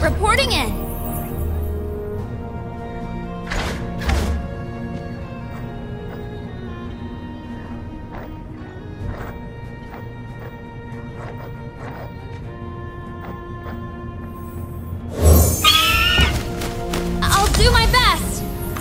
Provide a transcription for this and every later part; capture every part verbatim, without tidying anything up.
Reporting in. I'll do my best.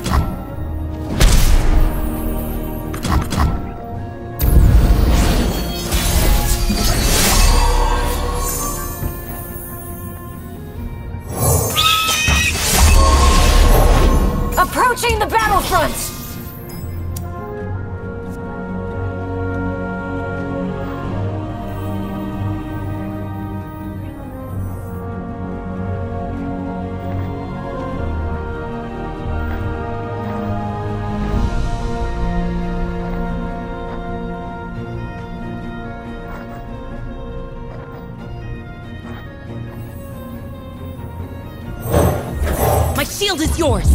Approaching the battlefront! My shield is yours!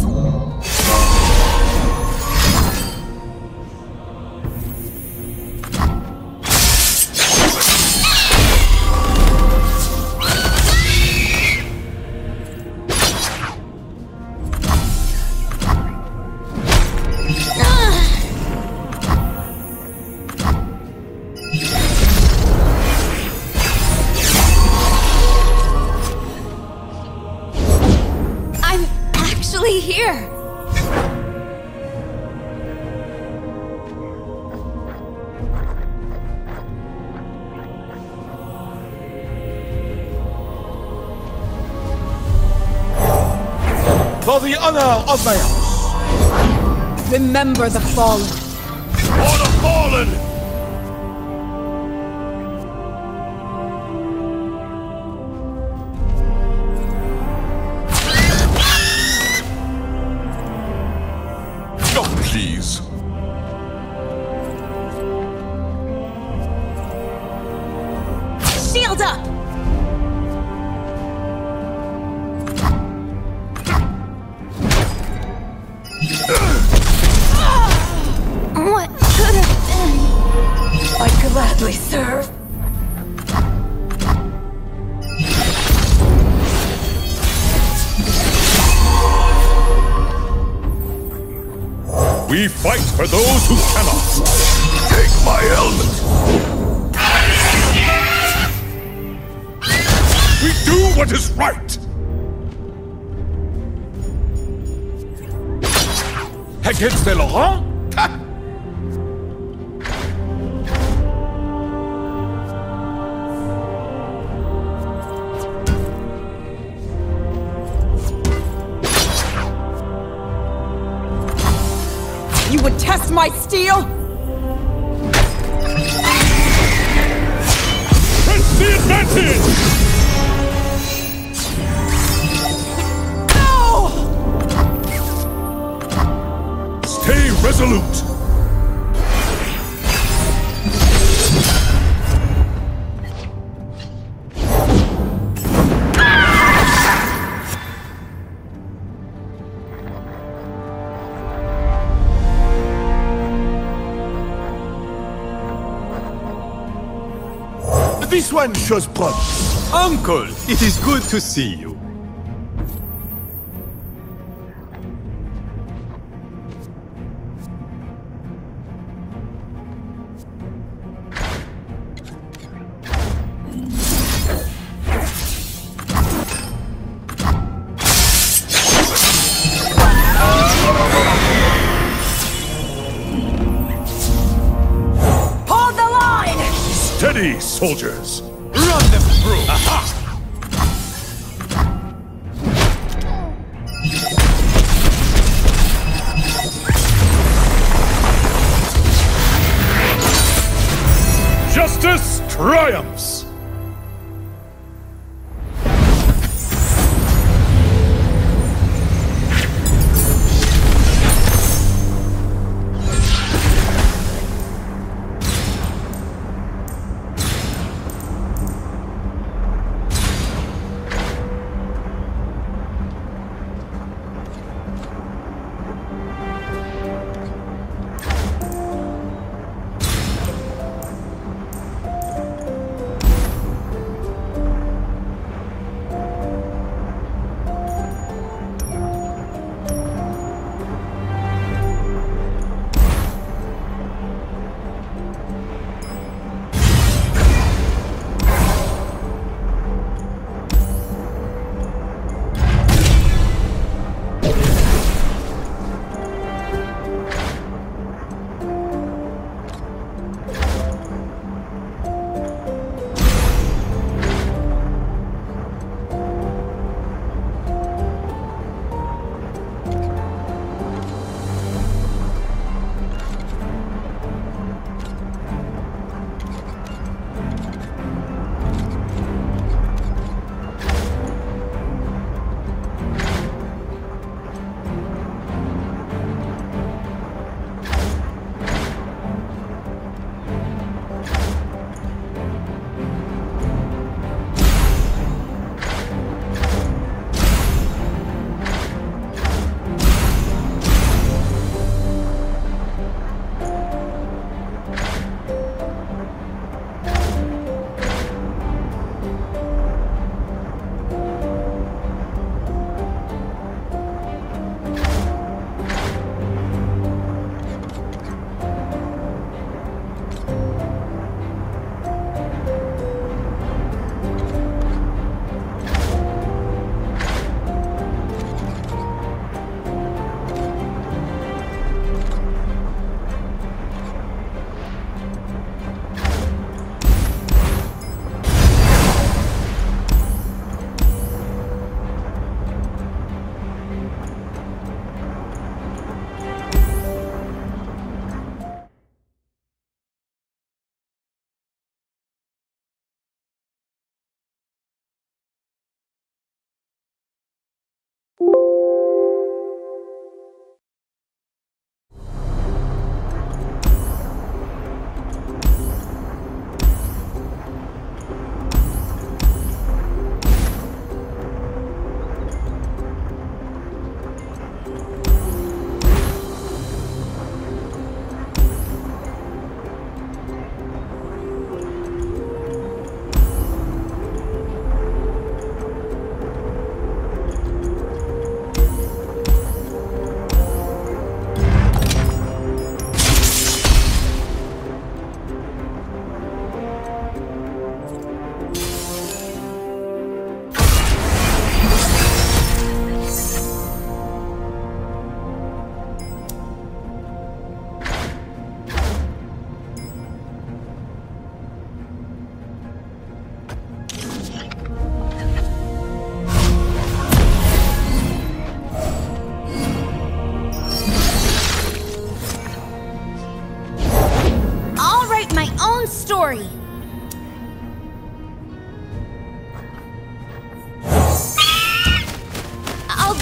Here! For the honor of my house! Remember the fallen! For the fallen! Please. Shield up! What could have been? I gladly serve. We fight for those who cannot. Take my helmet. We do what is right. Against the Laurent? You would test my steel? Press the advantage! No! Stay resolute! This one shows promise. Uncle, it is good to see you. Steady, soldiers! Run them through! Aha! Justice triumphs!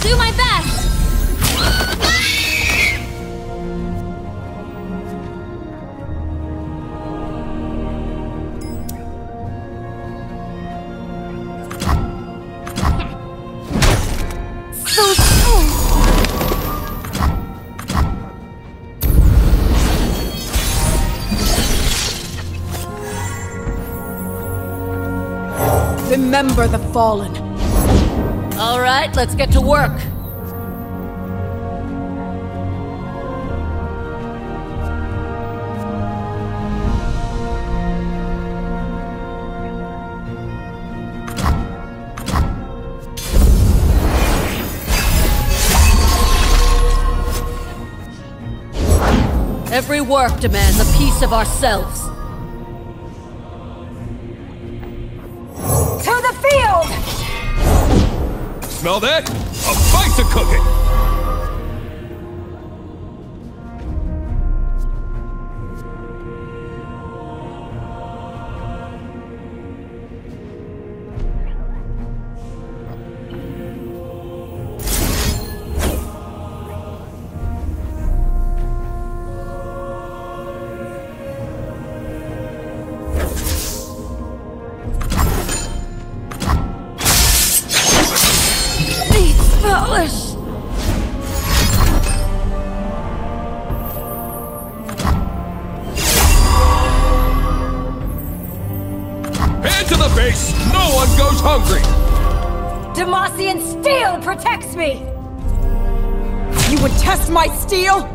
do my best! So slow! Remember the fallen. All right, let's get to work. Every work demands a piece of ourselves. To the field! Smell that? A fight's a-cooking! Polish! Hand to the base! No one goes hungry! Demacian steel protects me! You would test my steel?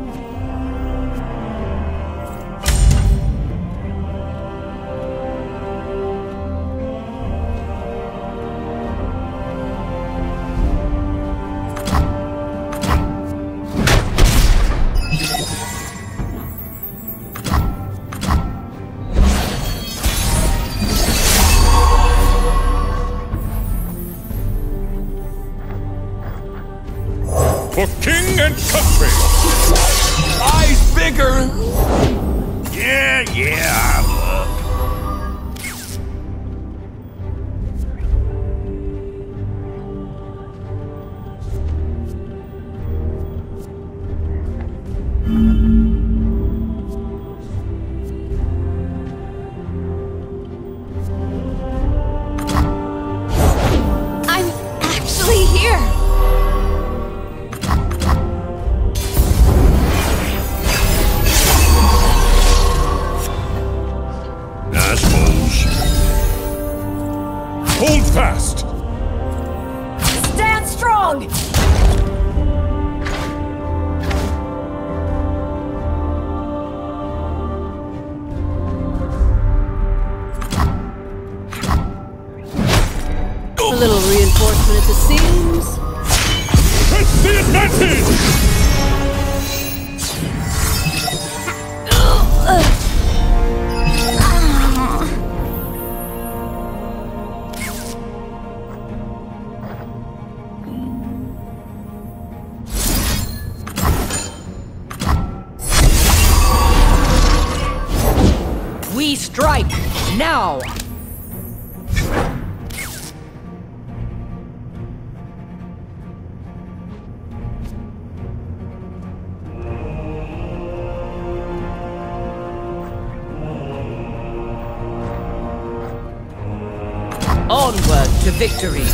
For king and country! Eyes bigger! Yeah, yeah, look. I'm actually here! Hold fast! Stand strong! A little reinforcement at the seams. Press the advantage! We strike now! Onward to victory!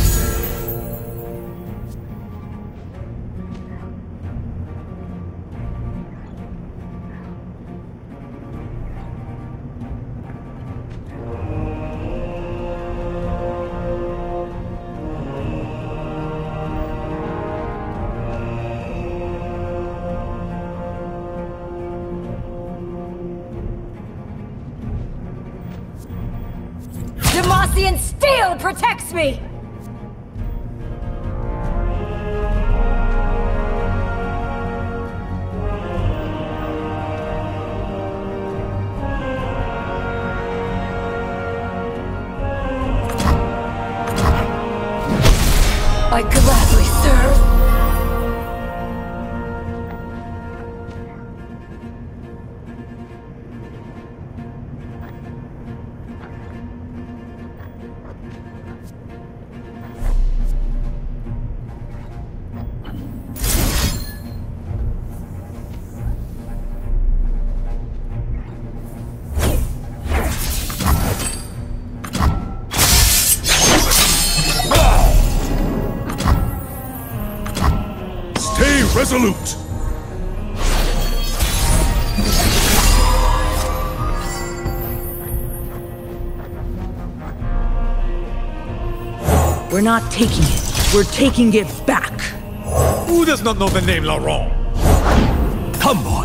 Demacian steel protects me! I gladly serve. resolute. We're not taking it. We're taking it back. Who does not know the name Laurent? Come on.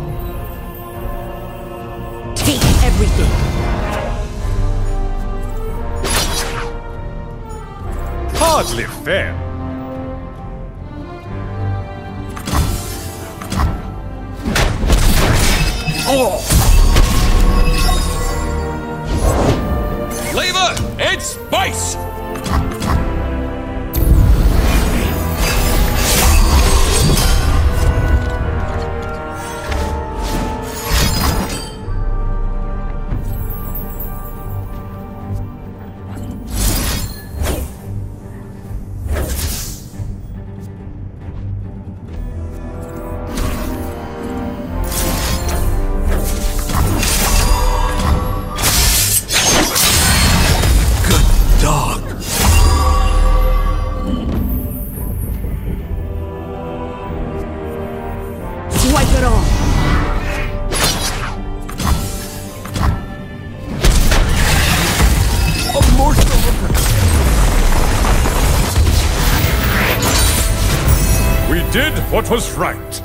Take everything. Hardly fair. Oh. Flavor and spice! Dog. Wipe it all. A morsel of We did what was right.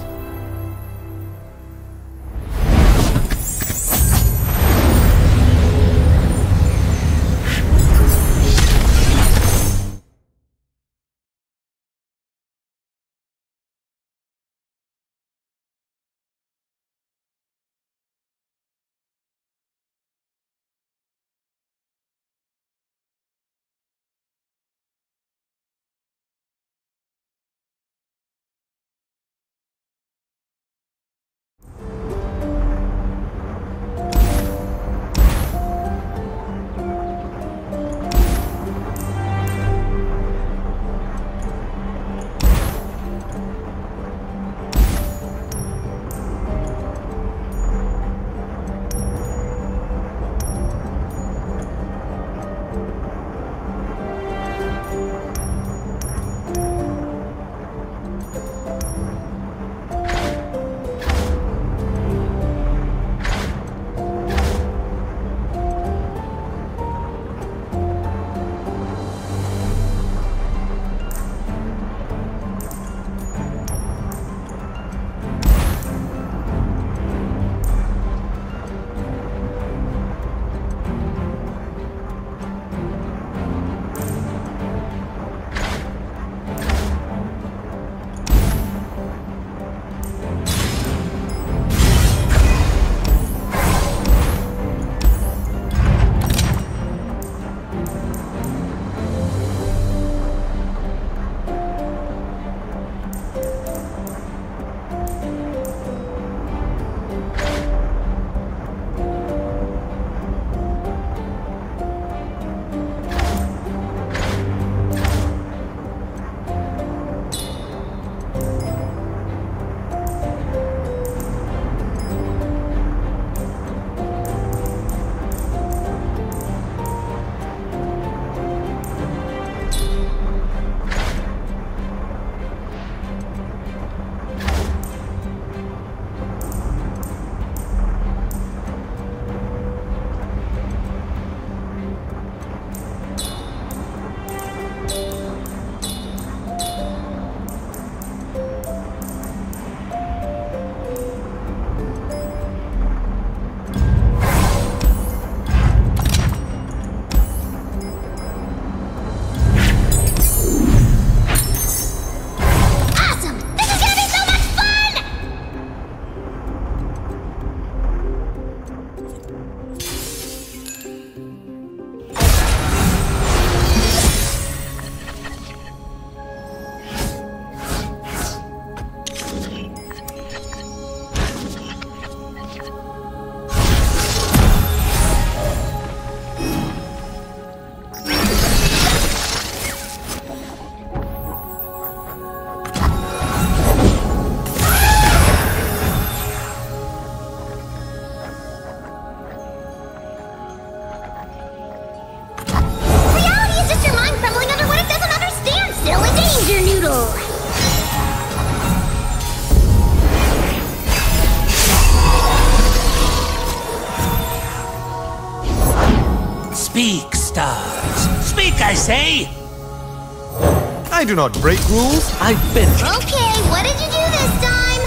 stars. Speak, I say! I do not break rules. I've been... Okay, what did you do this time?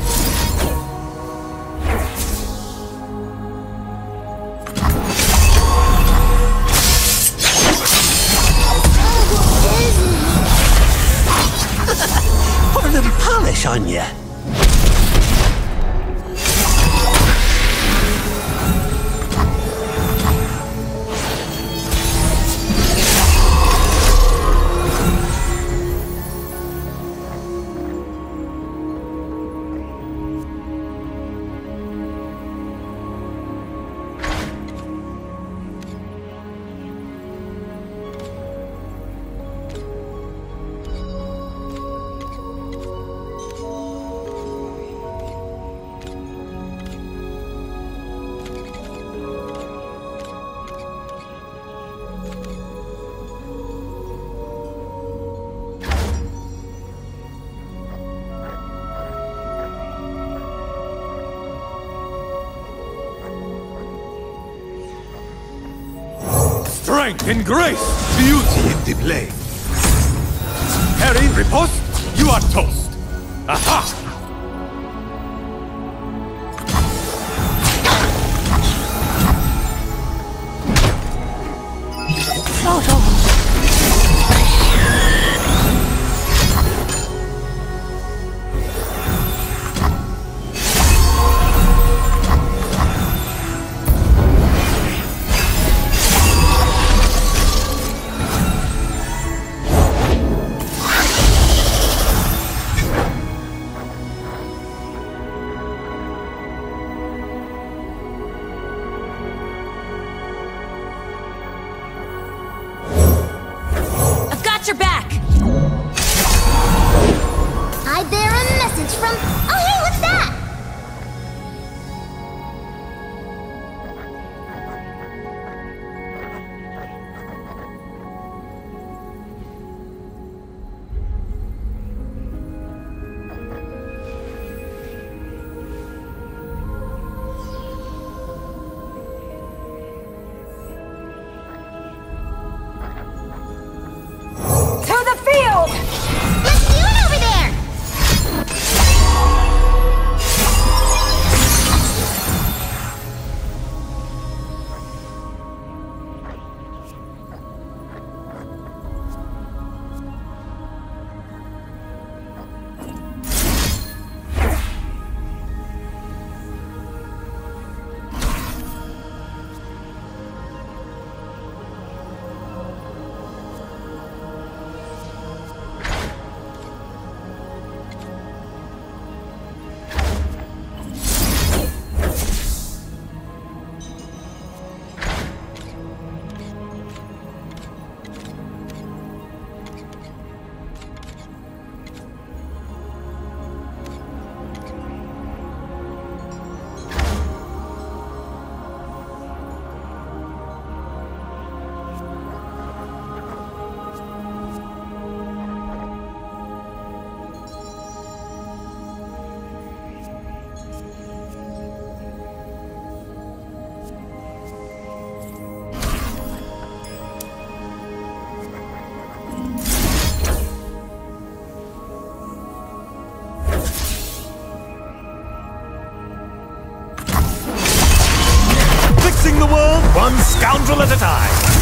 Put a little polish on ya. Strength and grace, beauty in the blade. Harry, riposte, you are toast. Aha! Your back! I bear a message from... Oh, hey, what's that? Let's do it over there! Fixing the world one scoundrel at a time.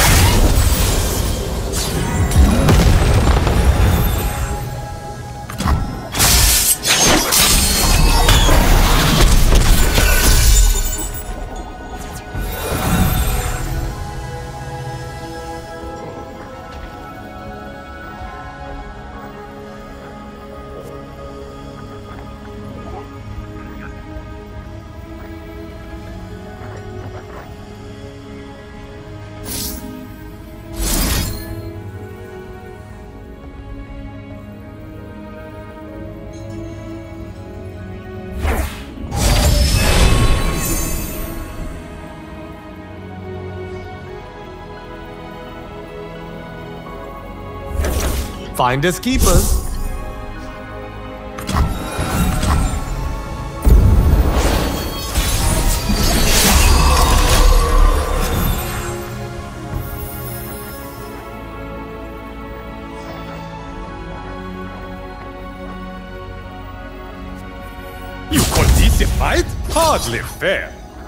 Finders keepers. call this a fight? Hardly fair.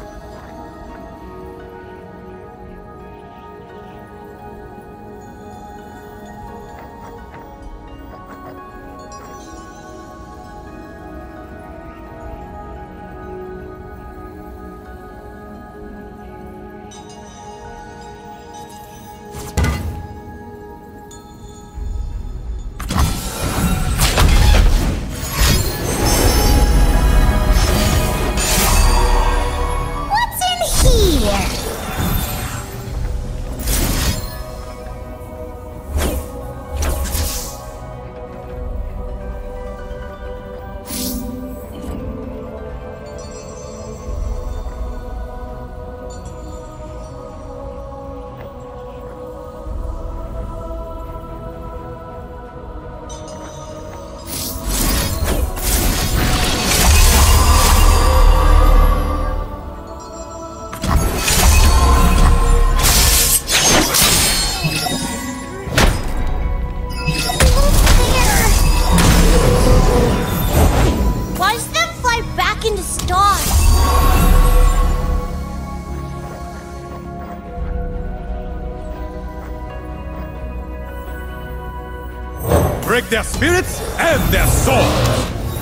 Break their spirits and their souls!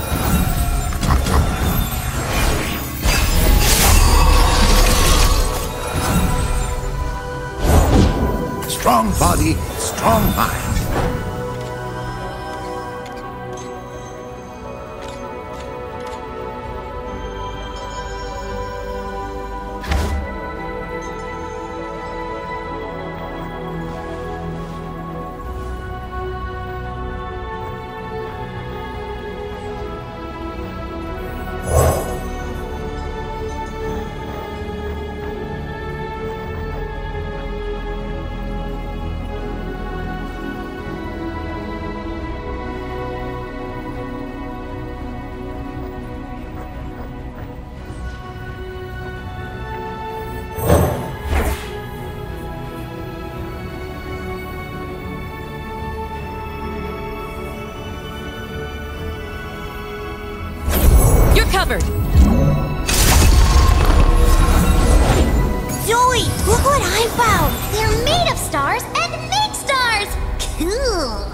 Strong body, strong mind. Covered. Zoe, look what I found! They're made of stars and make stars! Cool!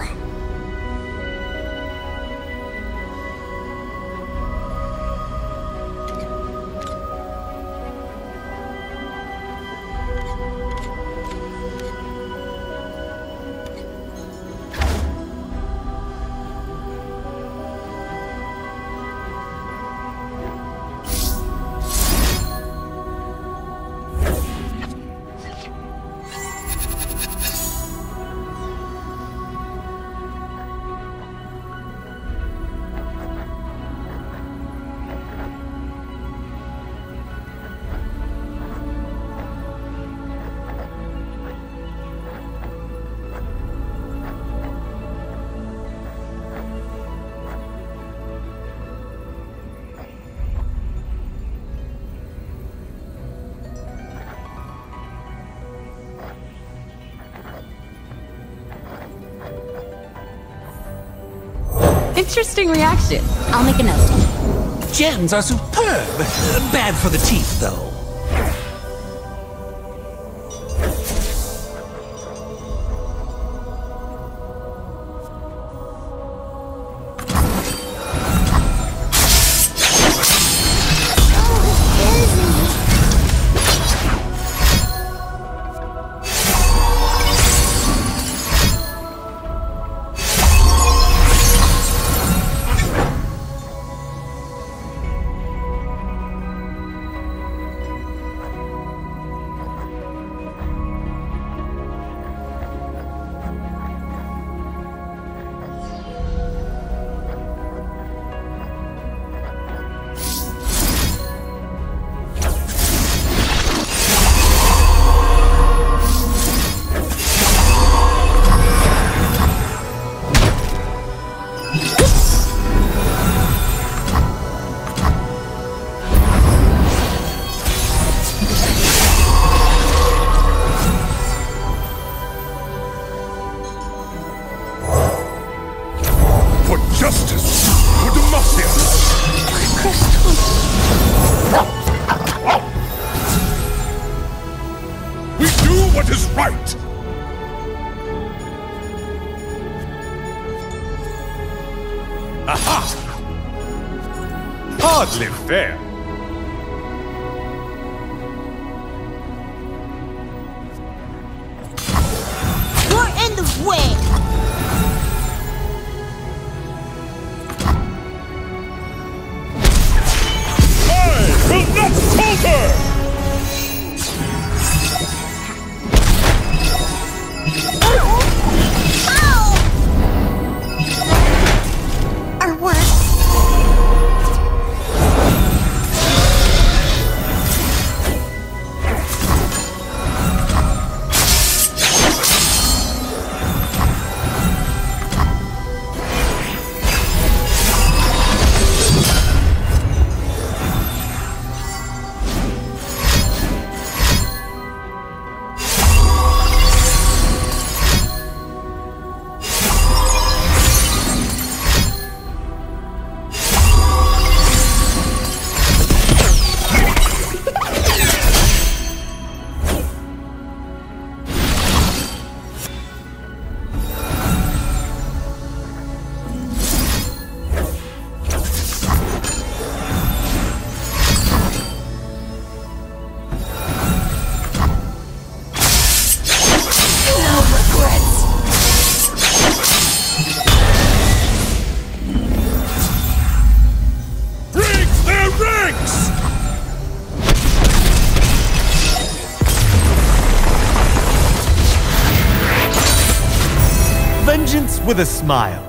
Interesting reaction. I'll make a note. Gems are superb. Bad for the teeth, though. Justice for Demacia! crystals. We do what is right! Aha! Hardly fair. You're in the way. I will not falter! Or worse. Vengeance with a smile.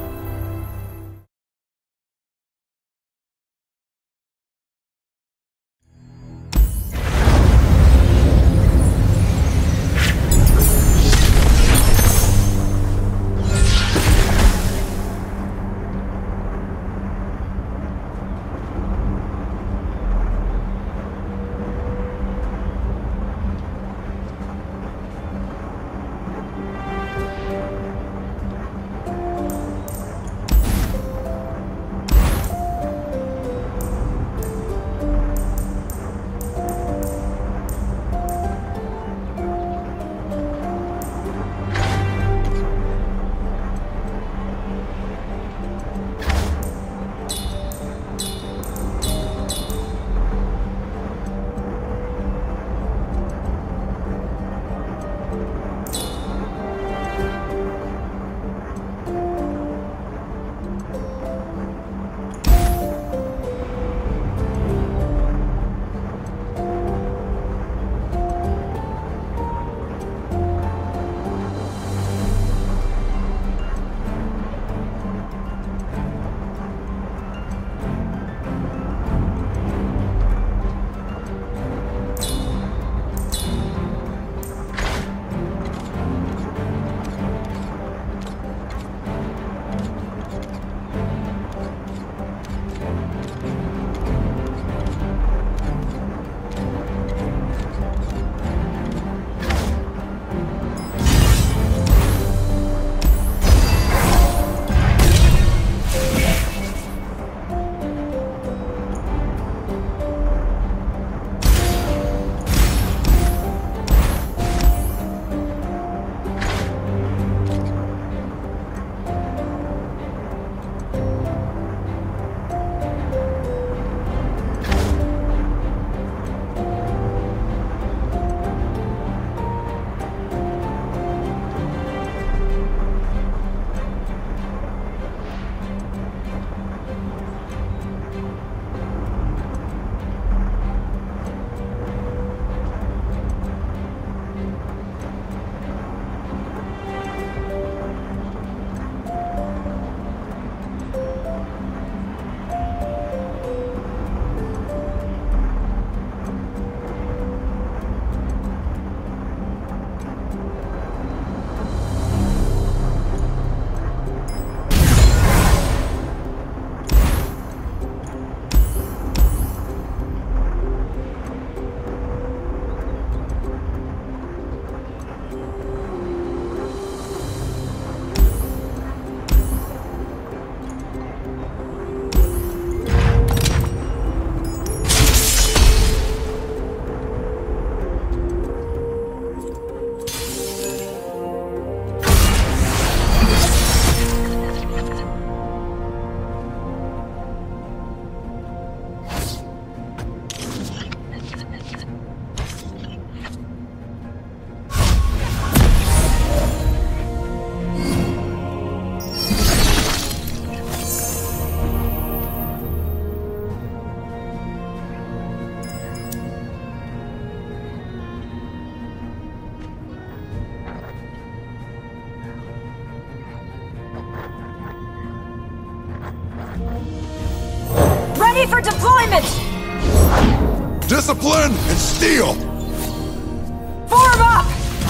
Ready for deployment! Discipline and steel! Form up!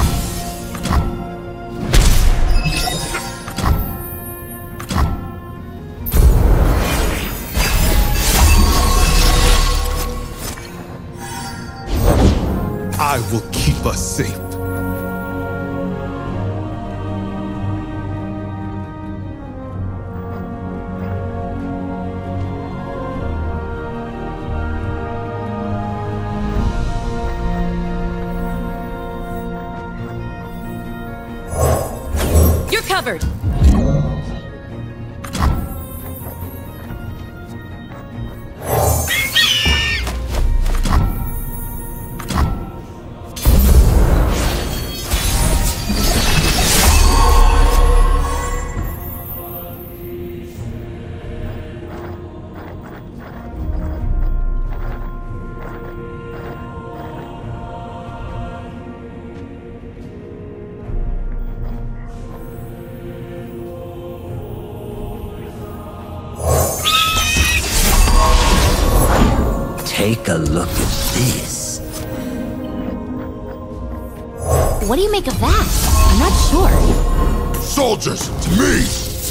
I will keep us safe. You're covered. Take a look at this. What do you make of that? I'm not sure. Soldiers, to me!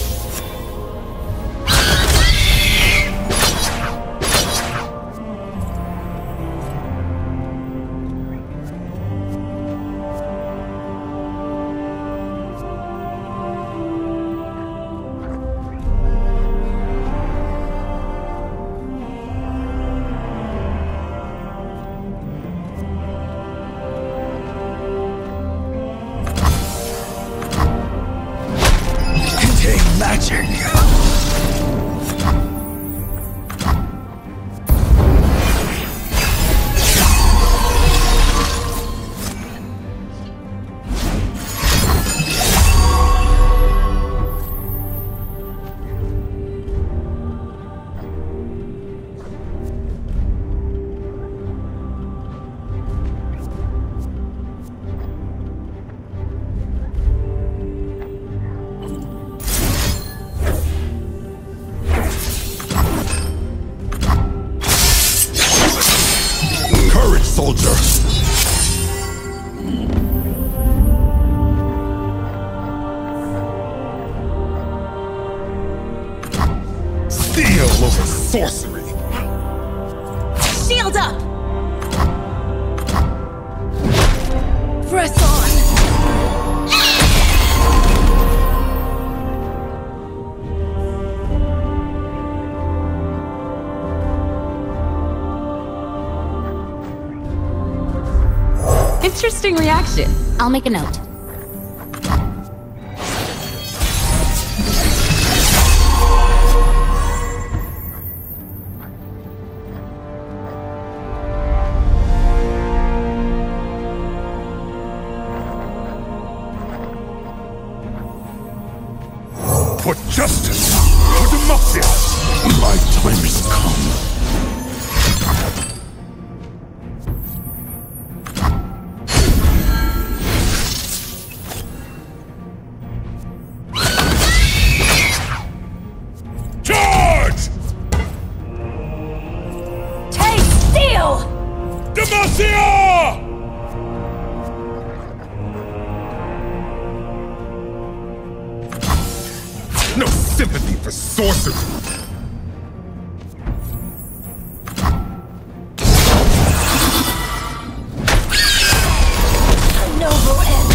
Magic. Soldier! Steel over sorcery! Shield up! Press on! Interesting reaction. I'll make a note. For justice! For democracy! My time has come. No sympathy for sorcery! A noble end!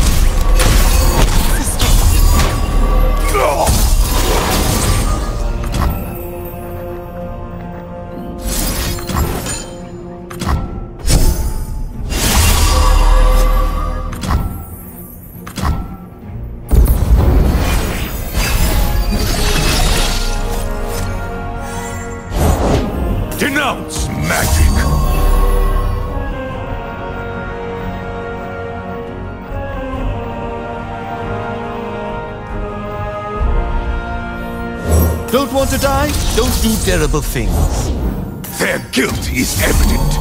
Denounce magic! Don't want to die? Don't do terrible things. Their guilt is evident.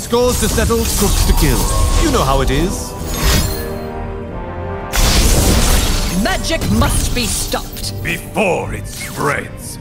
Scores to settle, crooks to kill. You know how it is. Magic must be stopped. Before it spreads.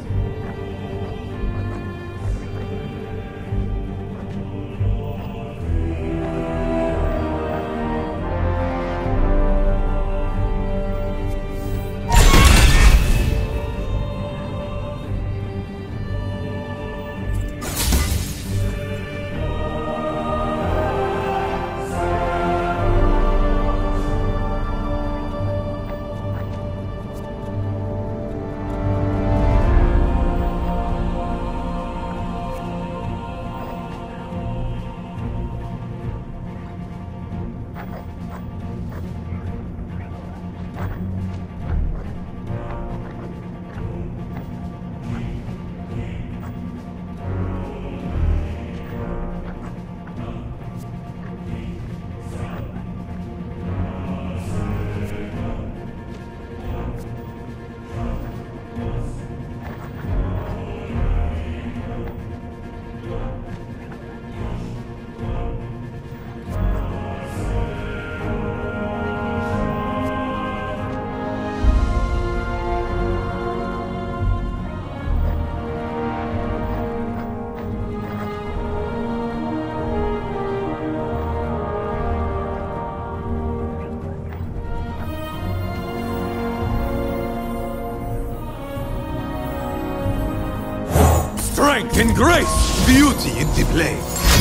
Strength and grace, beauty in display.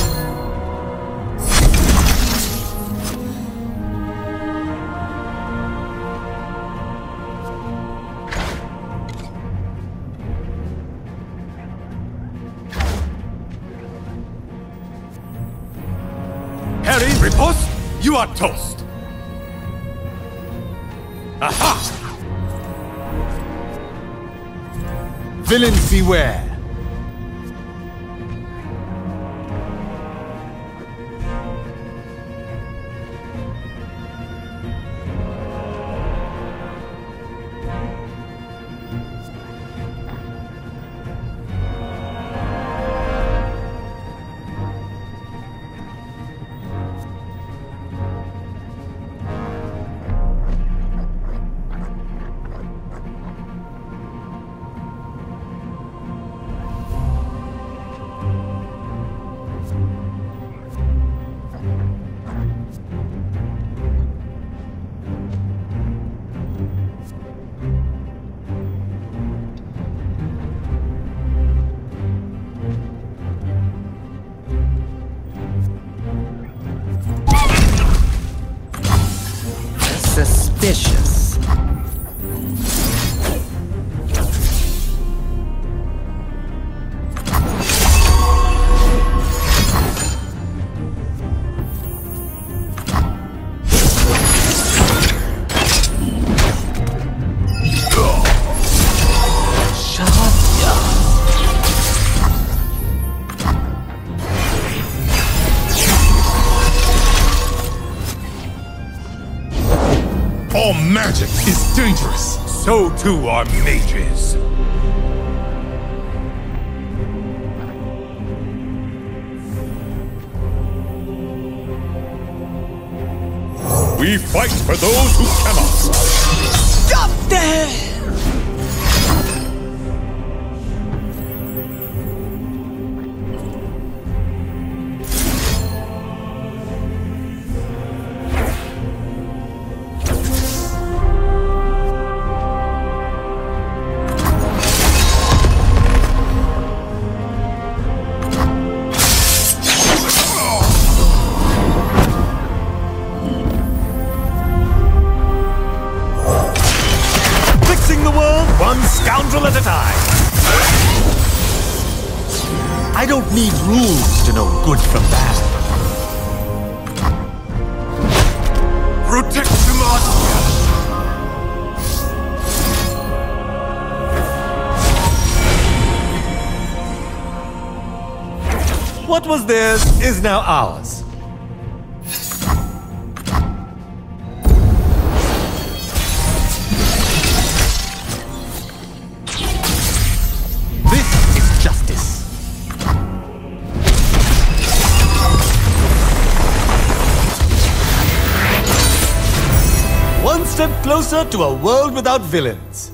Harry, riposte, you are toast. Aha! Villains beware. Suspicious. All magic is dangerous. So too are mages. We fight for those who cannot. Stop there! One scoundrel at a time. I don't need rules to know good from bad. Protect Demacia! What was theirs is now ours. This is justice. step closer to a world without villains.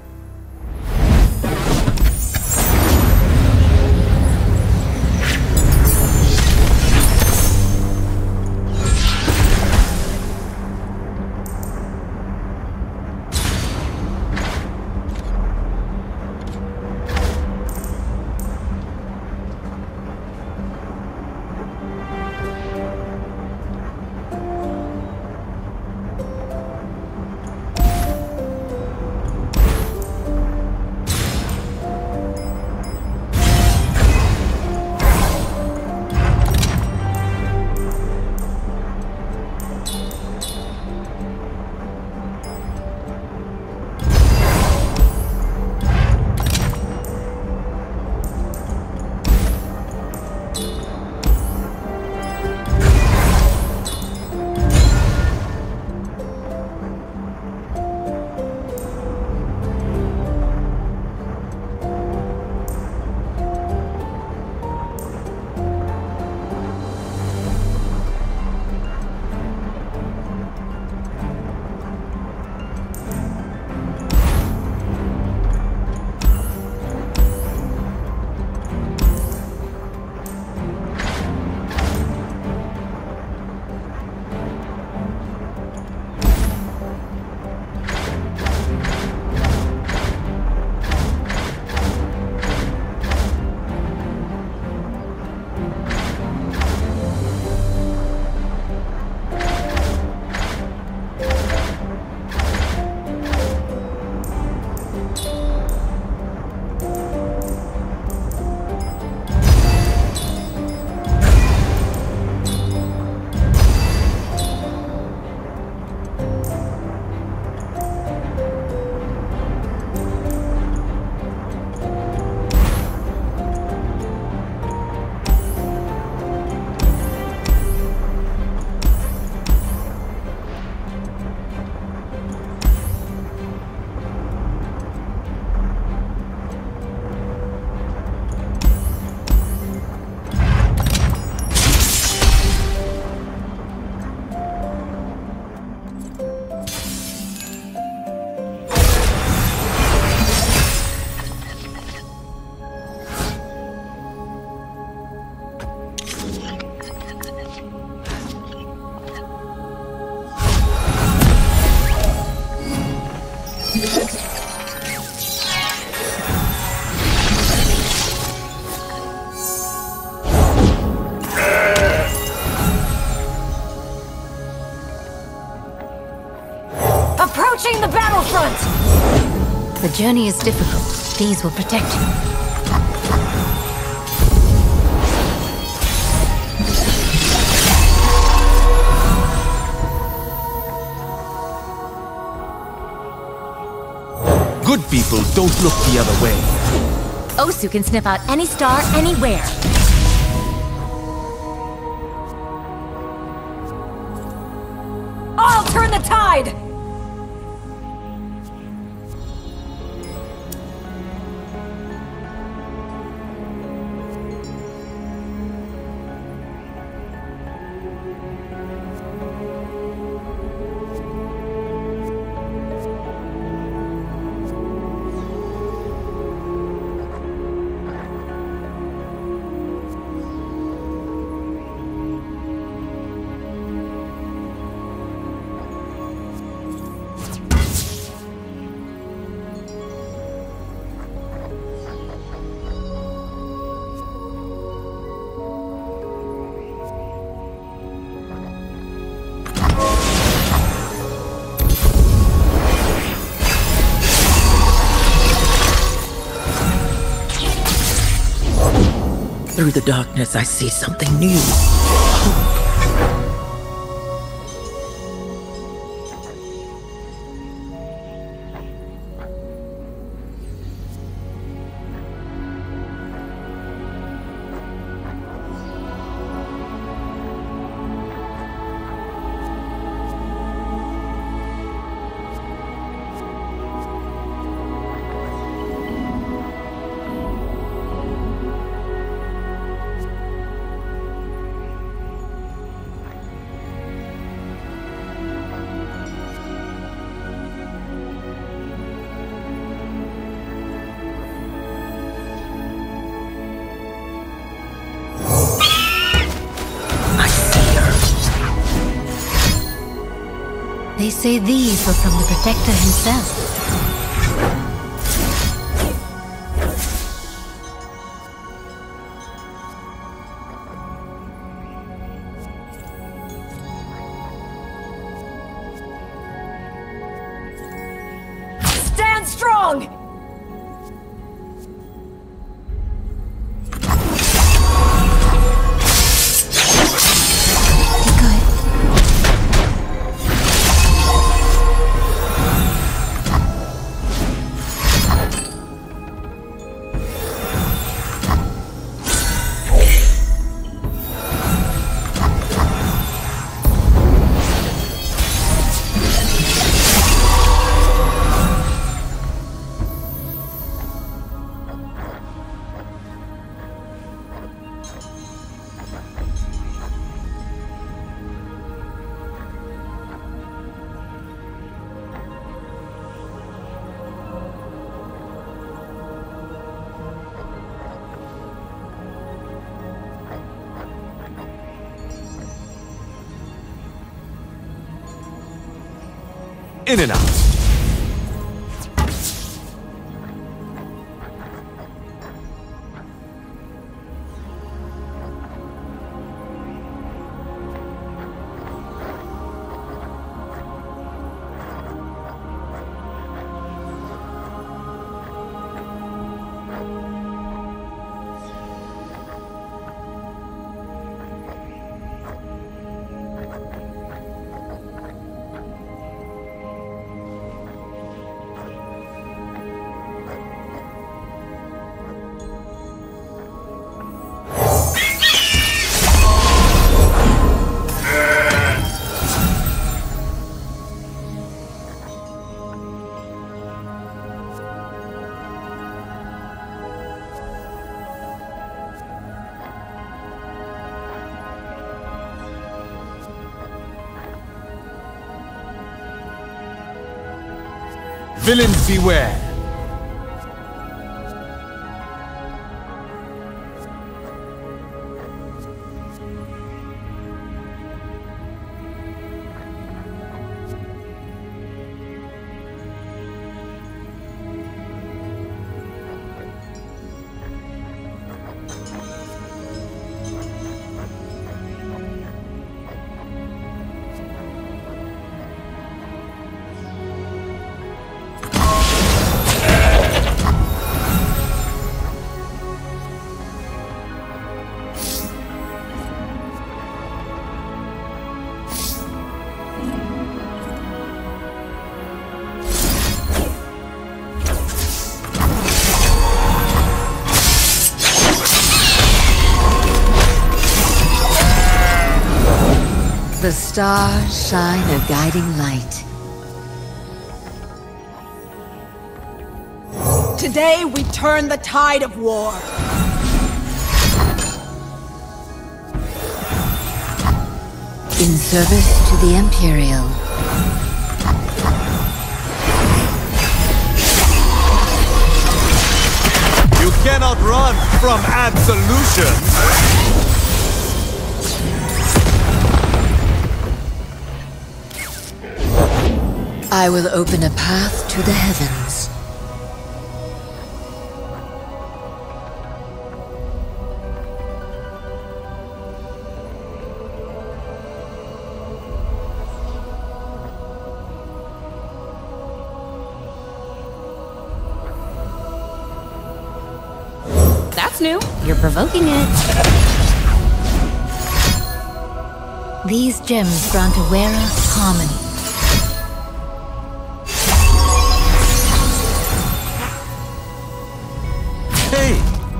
Approaching the battlefront! The journey is difficult. These will protect you. Good people don't look the other way. Osu can sniff out any star anywhere. I'll turn the tide! Through the darkness, I see something new. They say these were from the Protector himself. Stand strong! In and out. Villains beware! The stars shine a guiding light. Today we turn the tide of war. In service to the Imperial. You cannot run from absolution! I will open a path to the heavens. That's new. You're provoking it. These gems grant a wearer harmony. Hey!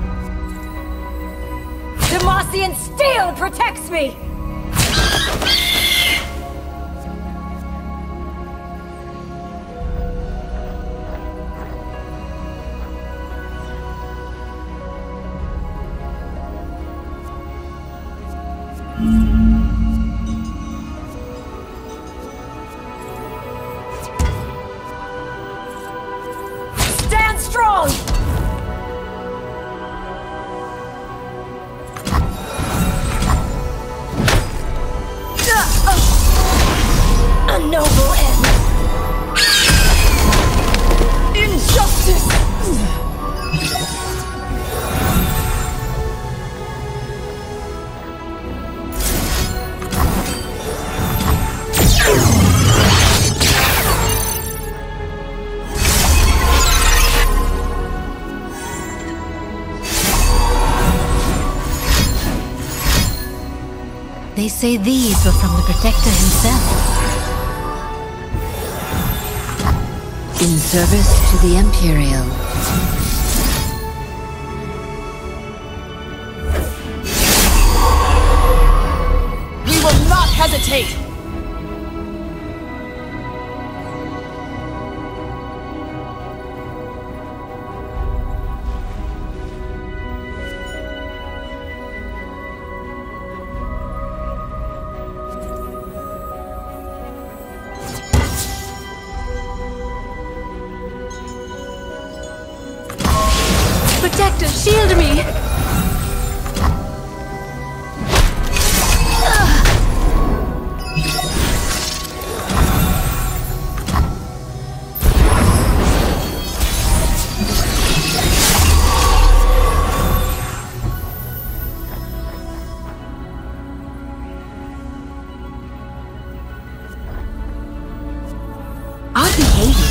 Demacian steel protects me! Stand strong! A noble end. say these were from the Protector himself. In service to the Imperial. We will not hesitate! Protector, shield me! Our behavior.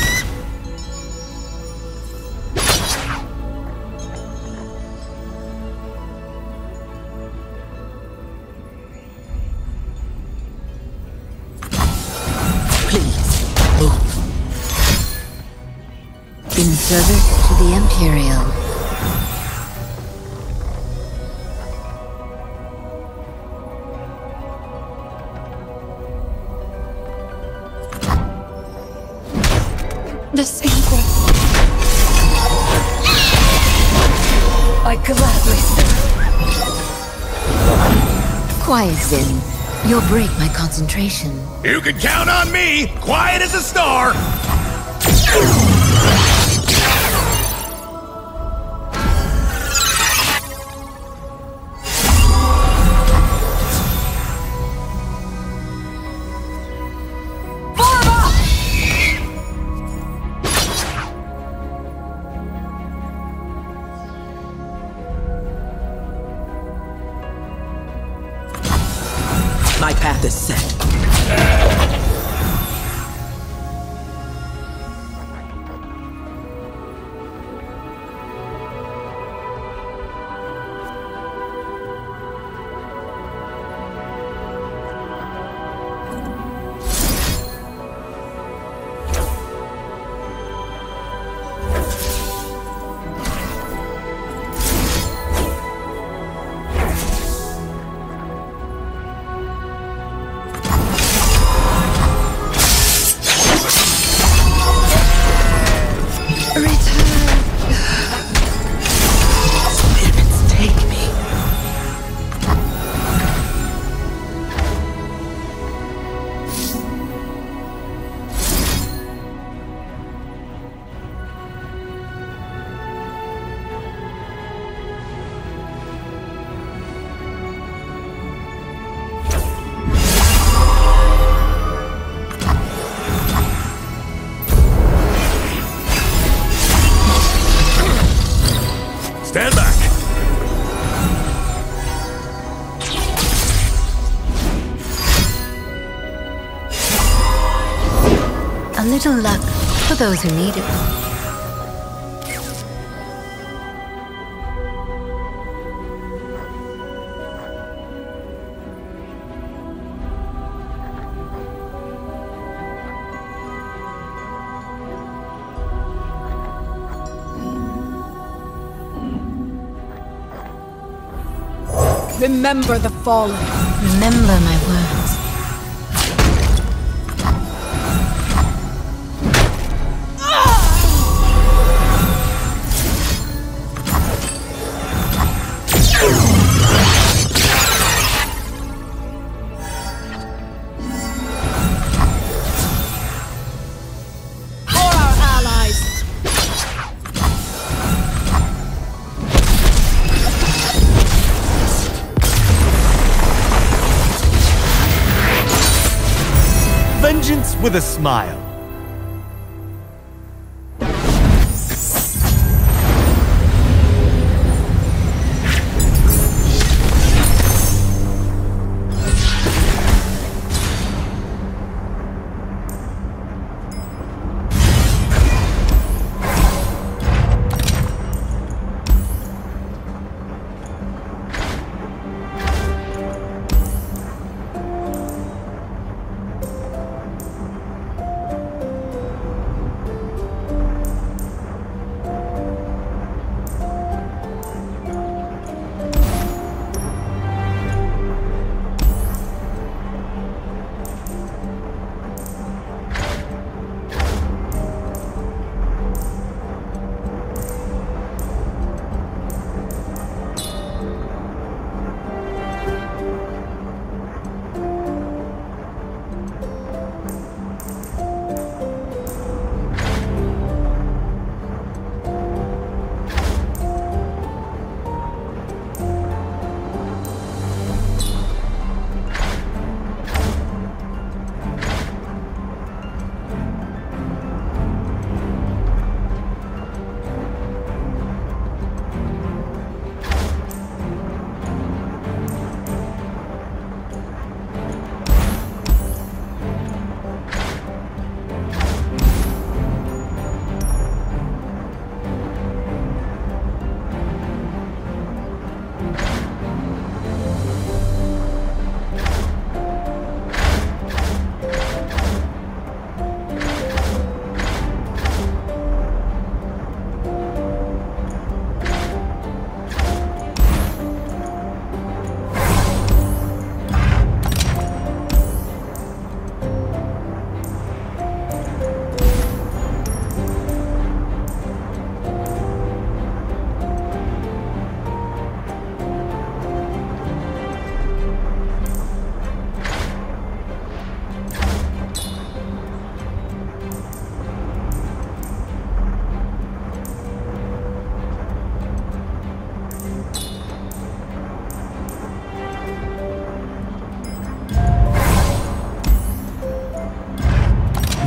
In service to the Imperial. The same thing. I gladly serve. Quiet, Zin. You'll break my concentration. You can count on me! Quiet as a star! My path is set. Stand back! A little luck for those who need it. Remember the fallen. Remember my words. For our allies. Vengeance with a smile.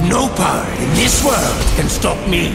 No power in this world can stop me.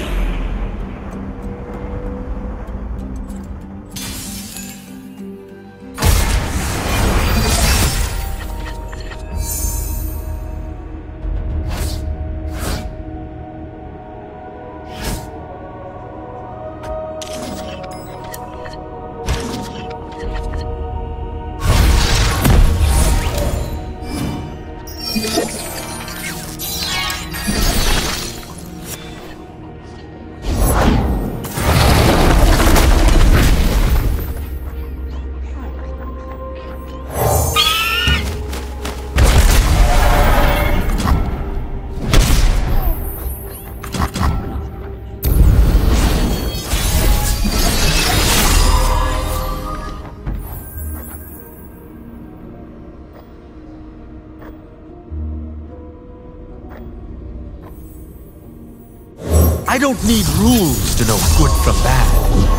I don't need rules to know good from bad.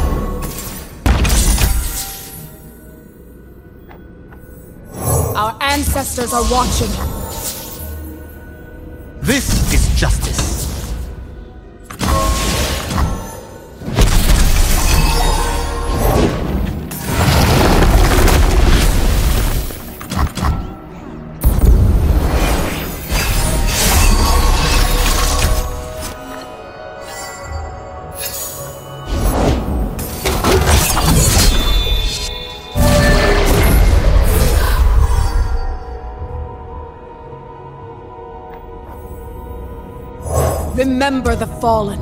Our ancestors are watching. This is justice. Remember the fallen.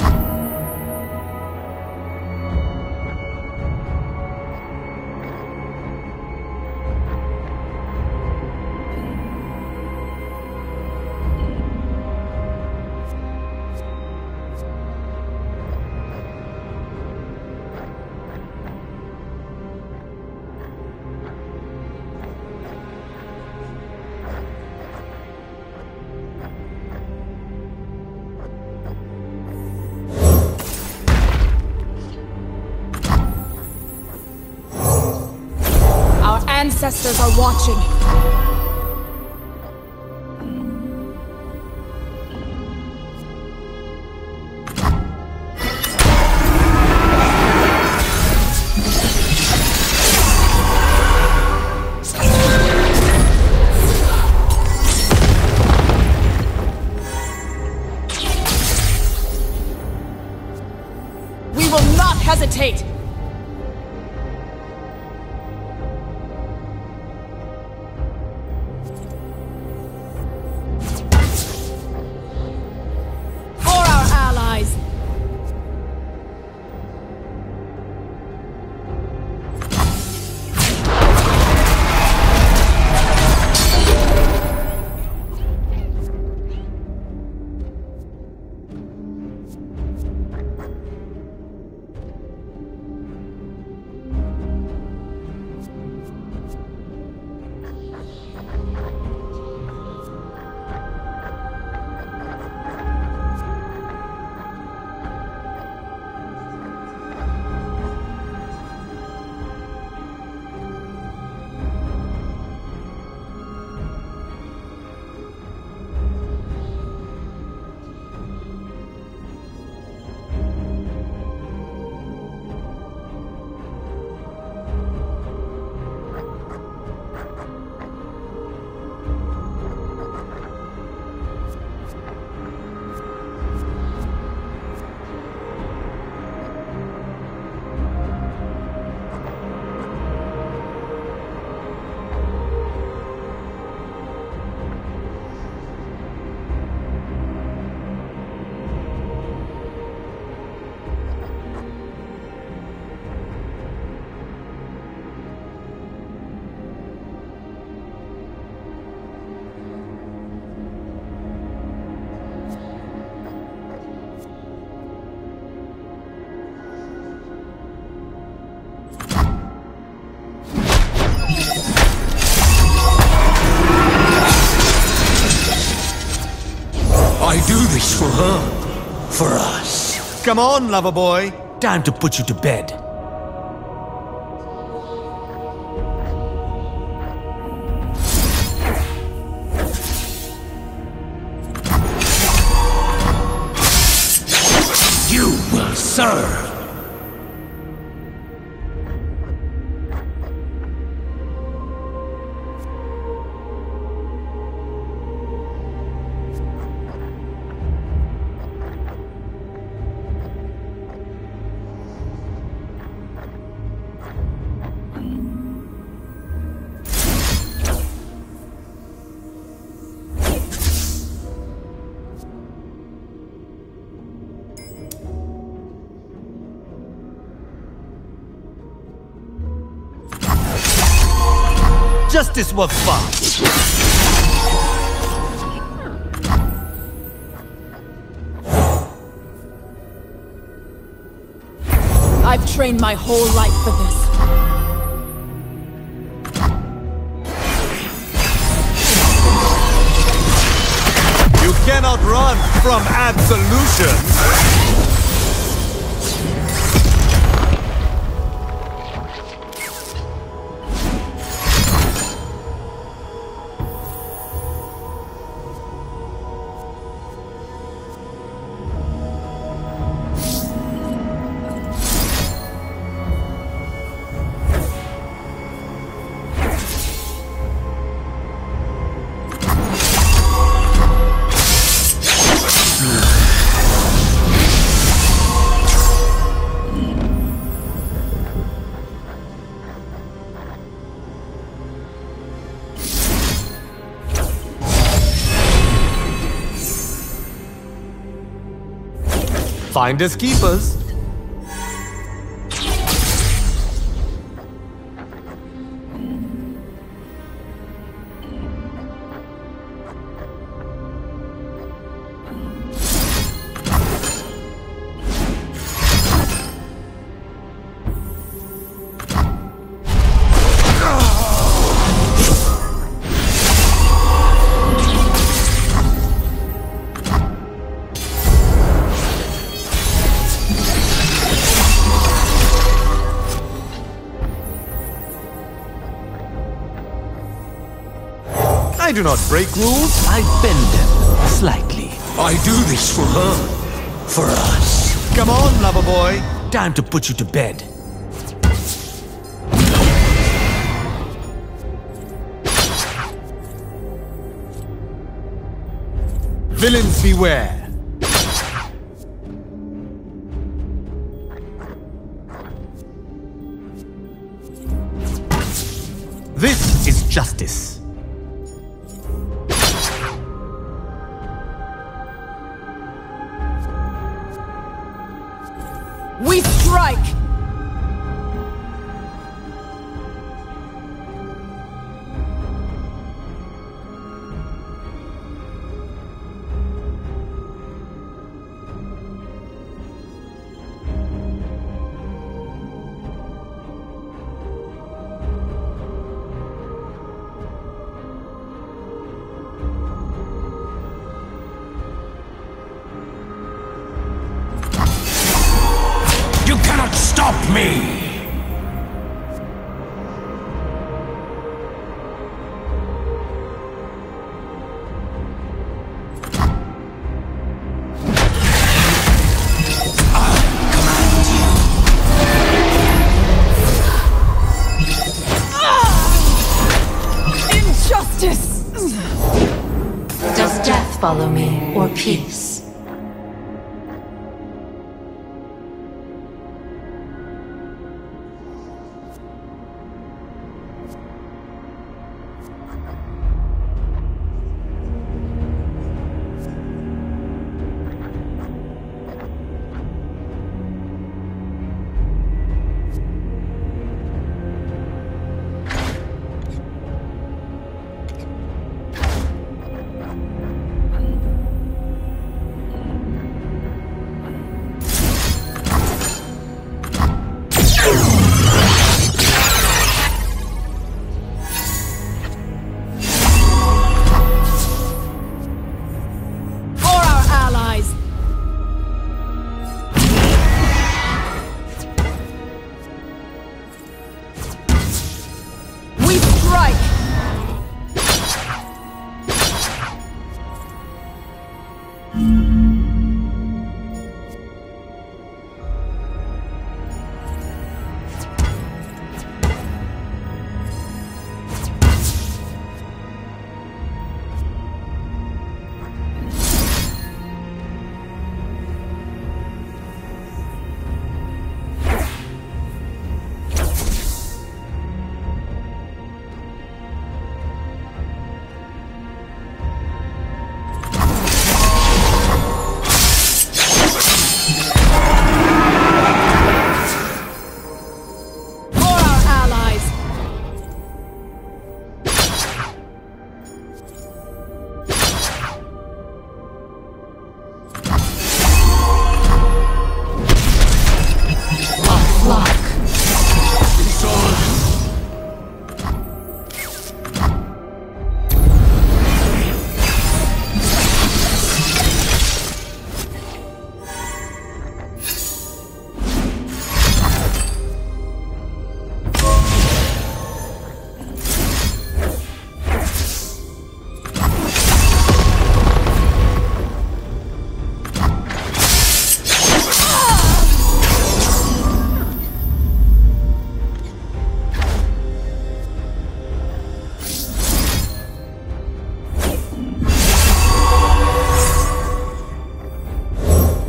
Ancestors are watching. We will not hesitate. I do this for her. For us. Come on, lover boy. Time to put you to bed. serve. Justice was fun. I've trained my whole life for this. You cannot run from absolution. Finders keepers. I do not break rules, I bend them slightly. I do this for her. For us. Come on, lover boy. Time to put you to bed. Villains beware. This is justice. We strike! You cannot stop me! Injustice! Does death follow me, or peace?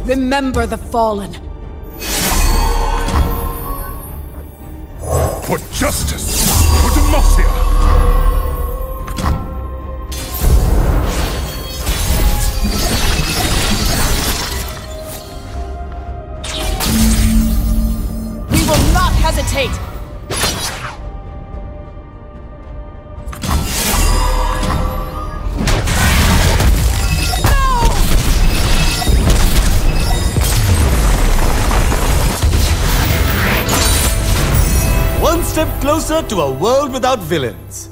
Remember the fallen. For justice! For Demacia! We will not hesitate! One step closer to a world without villains.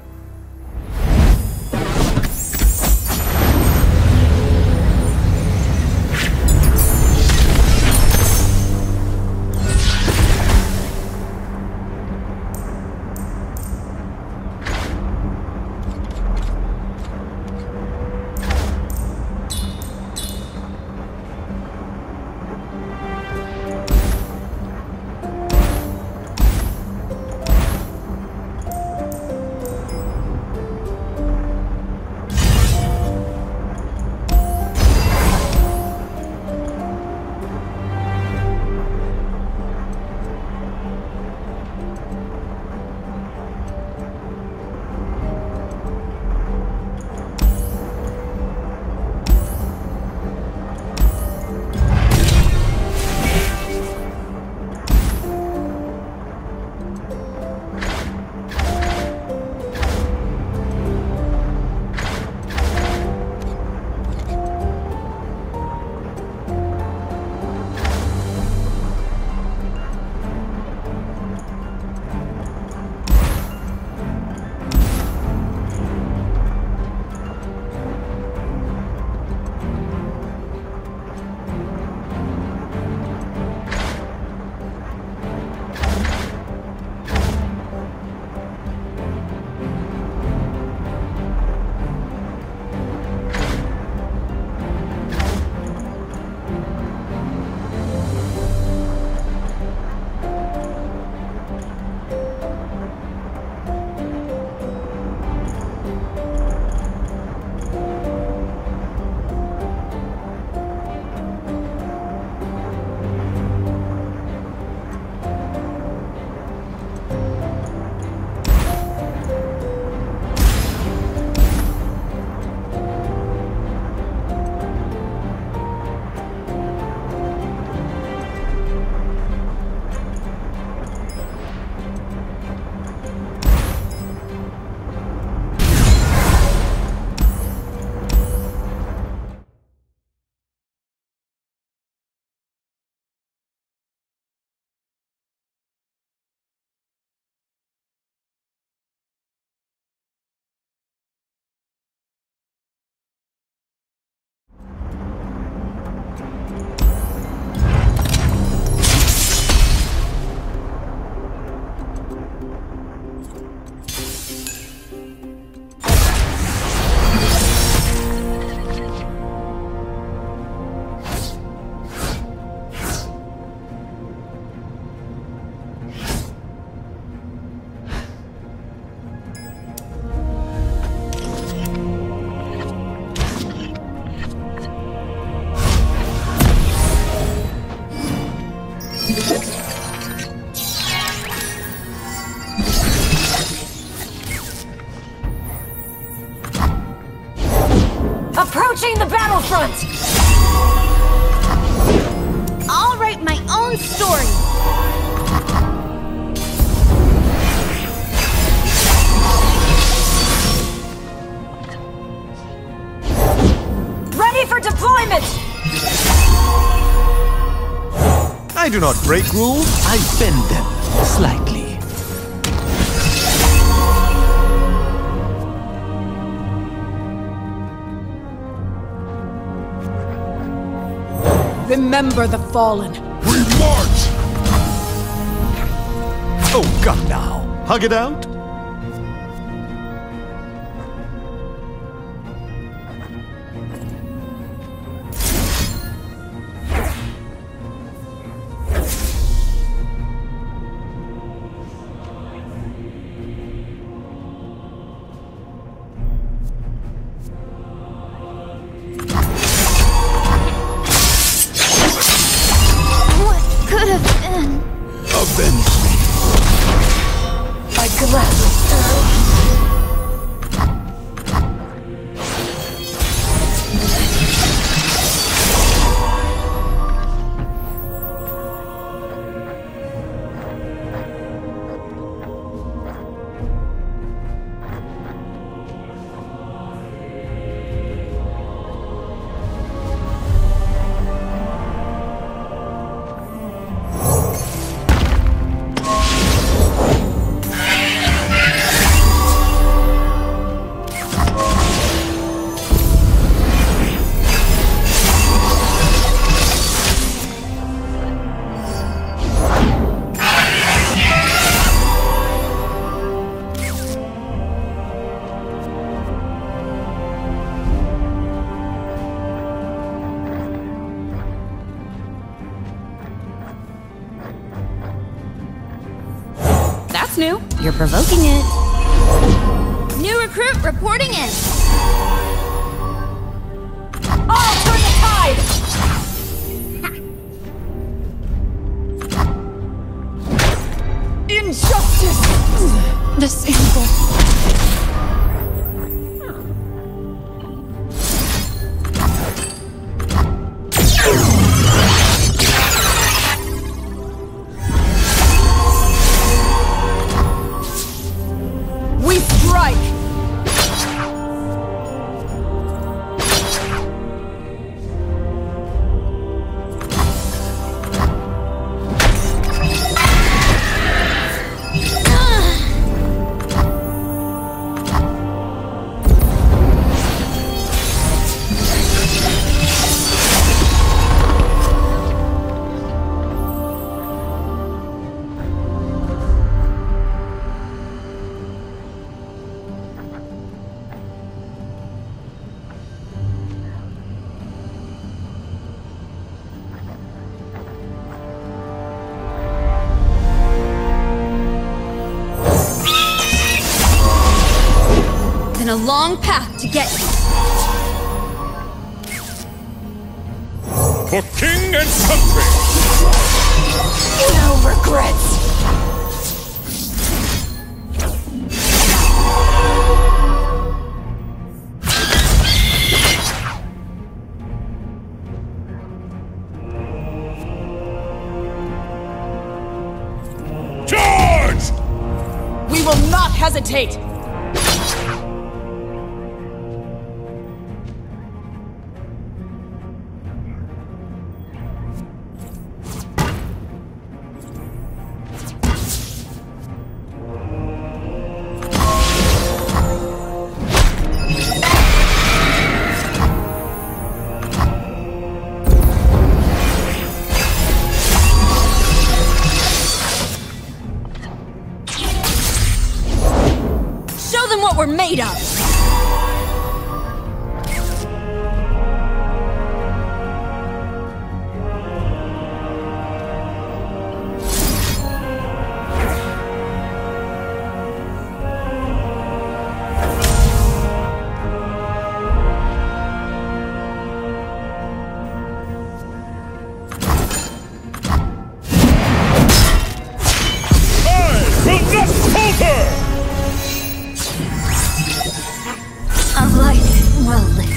Approaching the battlefront! I'll write my own story. Ready for deployment! I do not break rules, I bend them slightly. Remember the fallen. We march! Oh, come now. Hug it out. new? You're provoking it. New recruit reporting in. I'll turn the tide! Injustice! The sample. We strike! Been a long path to get here. For king and country! No regrets! Charge! We will not hesitate! Show them what we're made of! I will not falter! A life well lived.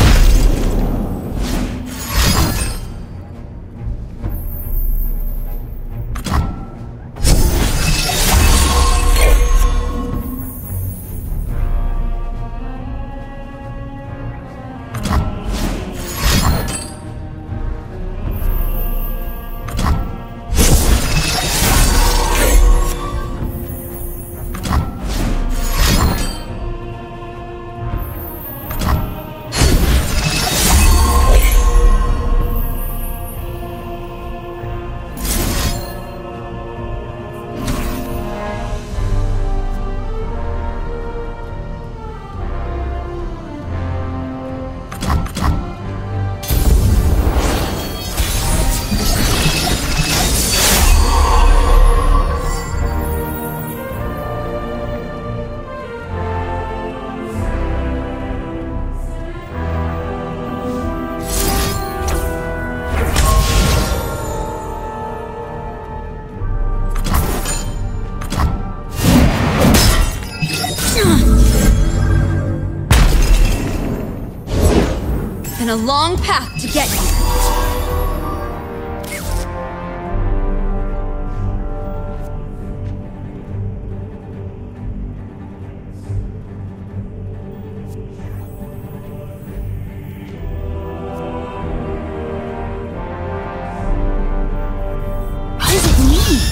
Been a long path to get here. What does it mean?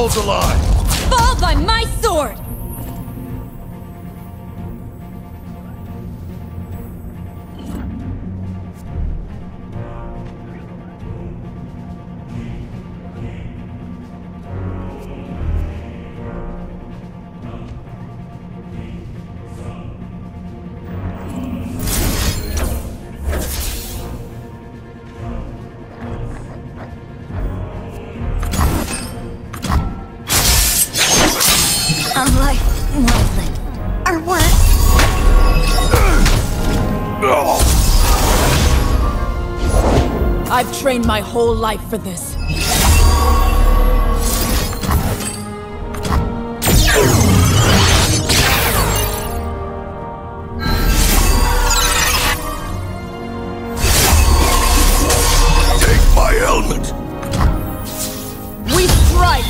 holds the line. Fall by my sword! A life well lived. Or worse. I've trained my whole life for this. Take my helmet. We strike!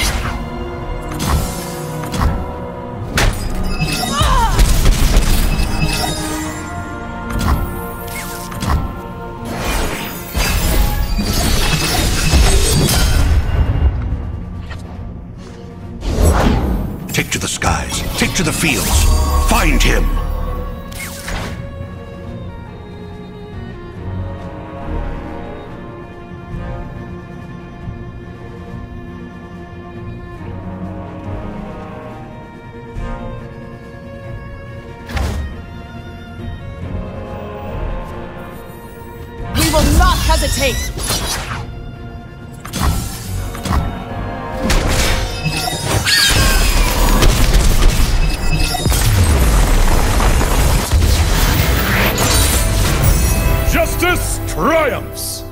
Take to the skies. Take to the fields. Find him. We will not hesitate! Justice triumphs!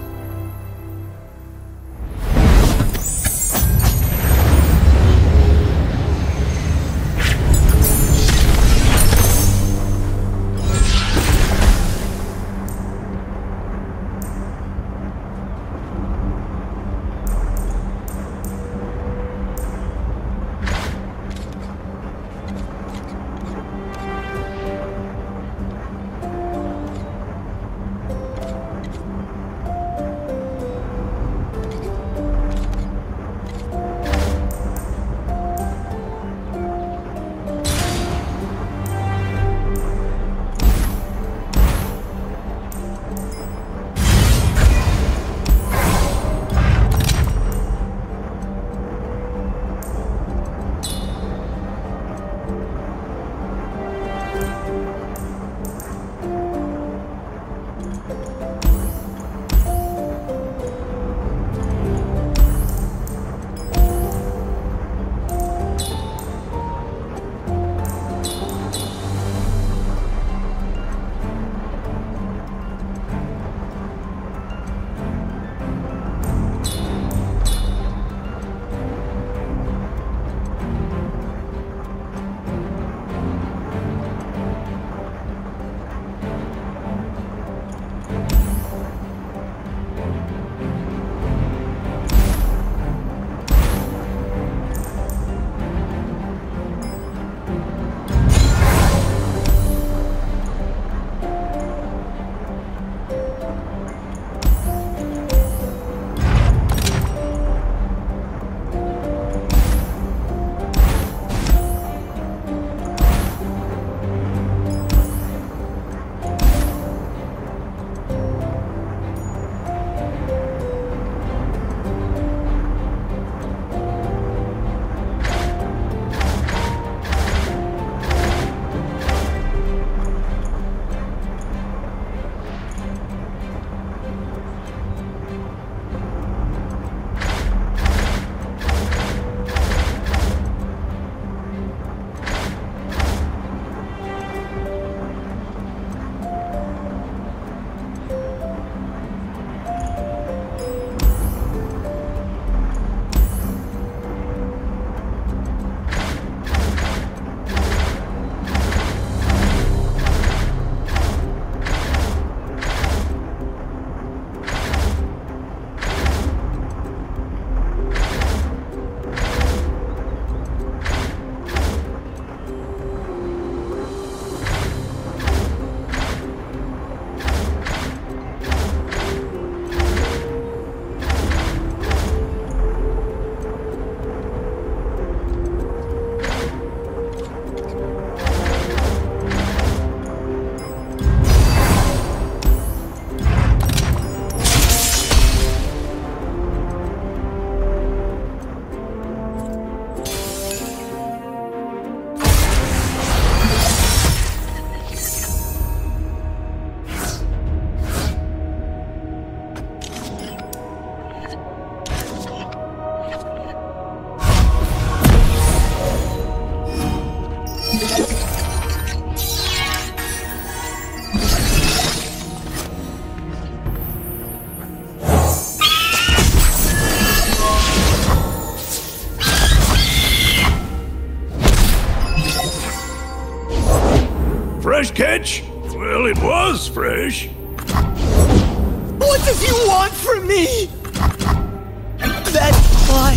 Fresh catch? Well, it was fresh. What does he want from me? That fight.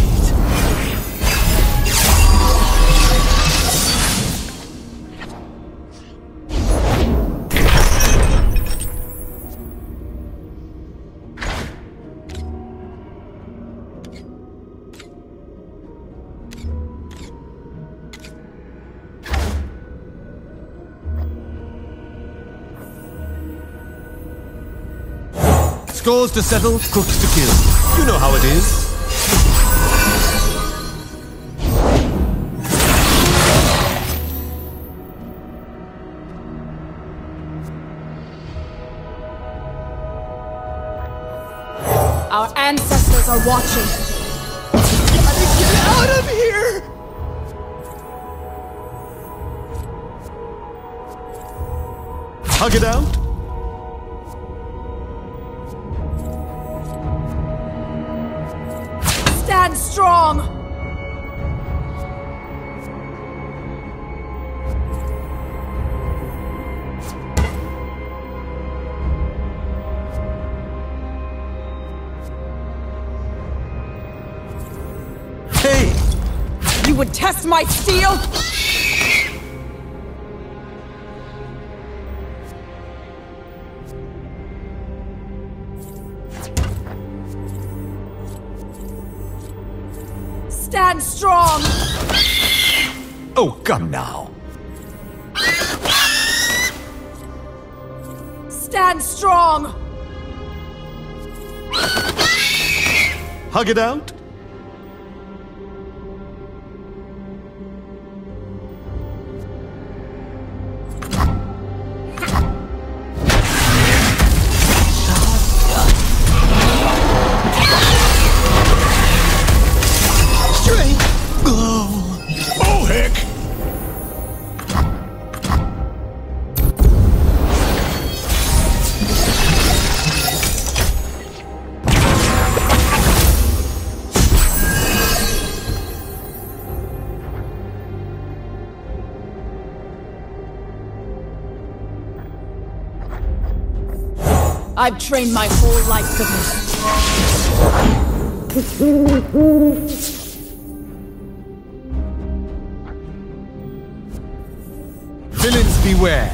Scores to settle, crooks to kill. You know how it is. Our ancestors are watching. Gotta get out of here! Hug it out. Stand strong! Hey! You would test my steel? Stand strong! Oh, come now. Stand strong! Hug it out. Oh, heck! I've trained my whole life for this. Villains beware.